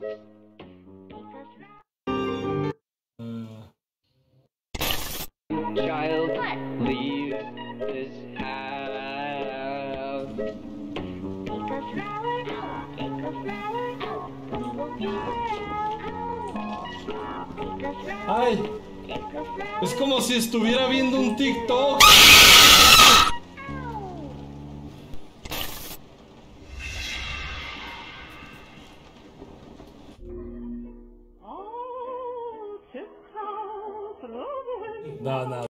Child, leave this house. Take a flower, take a flower, we will be Take a flower, Ay, take a flower. es como si estuviera viendo un TikTok. No, no.